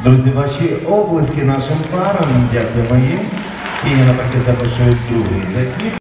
Друзі, ваші оплески нашим парам. Дякуємо їм. І я наприклад запишу другий захід.